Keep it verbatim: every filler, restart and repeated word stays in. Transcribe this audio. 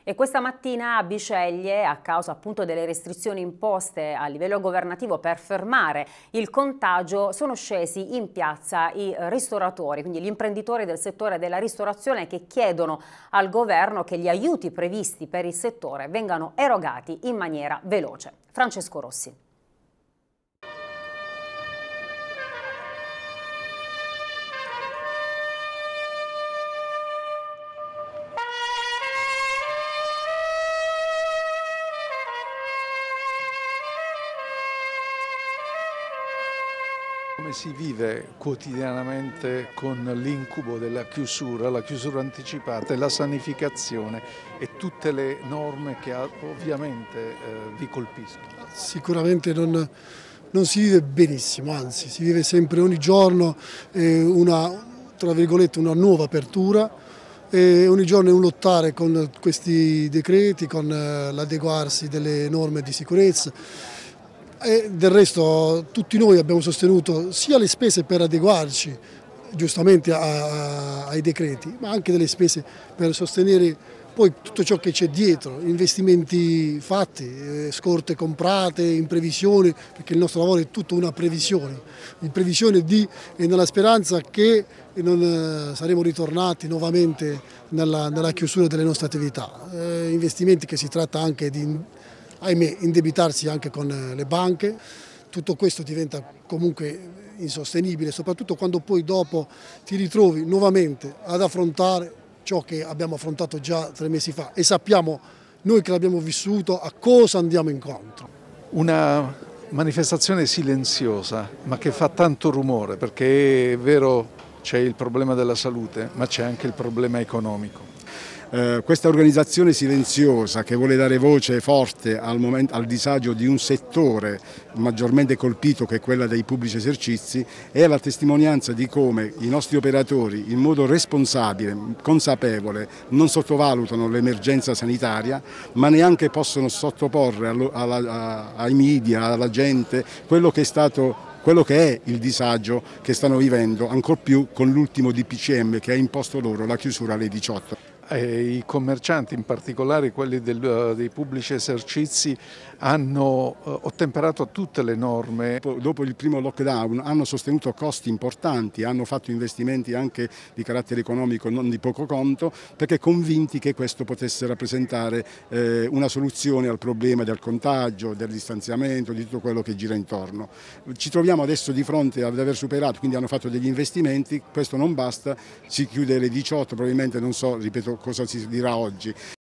E questa mattina a Biceglie, a causa appunto delle restrizioni imposte a livello governativo per fermare il contagio, sono scesi in piazza i ristoratori, quindi gli imprenditori del settore della ristorazione, che chiedono al governo che gli aiuti previsti per il settore vengano erogati in maniera veloce. Francesco Rossi. Come si vive quotidianamente con l'incubo della chiusura, la chiusura anticipata e la sanificazione e tutte le norme che ovviamente eh, vi colpiscono? Sicuramente non, non si vive benissimo, anzi si vive sempre ogni giorno eh, una, tra virgolette, una nuova apertura e ogni giorno è un lottare con questi decreti, con eh, l'adeguarsi delle norme di sicurezza. E del resto tutti noi abbiamo sostenuto sia le spese per adeguarci giustamente a, a, ai decreti, ma anche delle spese per sostenere poi tutto ciò che c'è dietro, investimenti fatti, eh, scorte comprate in previsione, perché il nostro lavoro è tutto una previsione, in previsione di e nella speranza che non eh, saremo ritornati nuovamente nella, nella chiusura delle nostre attività. Eh, investimenti che si tratta anche di, ahimè, indebitarsi anche con le banche. Tutto questo diventa comunque insostenibile, soprattutto quando poi dopo ti ritrovi nuovamente ad affrontare ciò che abbiamo affrontato già tre mesi fa e sappiamo noi che l'abbiamo vissuto a cosa andiamo incontro. Una manifestazione silenziosa ma che fa tanto rumore, perché è vero, c'è il problema della salute ma c'è anche il problema economico. Eh, questa organizzazione silenziosa che vuole dare voce forte al, momento, al disagio di un settore maggiormente colpito, che è quella dei pubblici esercizi, è la testimonianza di come i nostri operatori in modo responsabile, consapevole, non sottovalutano l'emergenza sanitaria, ma neanche possono sottoporre alla, alla, ai media, alla gente, quello che è stato quello che è il disagio che stanno vivendo, ancor più con l'ultimo D P C M che ha imposto loro la chiusura alle diciotto. Eh, I commercianti, in particolare quelli del, dei pubblici esercizi, hanno eh, ottemperato a tutte le norme. Dopo il primo lockdown hanno sostenuto costi importanti, hanno fatto investimenti anche di carattere economico non di poco conto, perché convinti che questo potesse rappresentare eh, una soluzione al problema del contagio, del distanziamento, di tutto quello che gira intorno. Ci troviamo adesso di fronte ad aver superato, quindi hanno fatto degli investimenti, questo non basta, si chiude alle diciotto, probabilmente non so, ripeto, cosa si dirà oggi.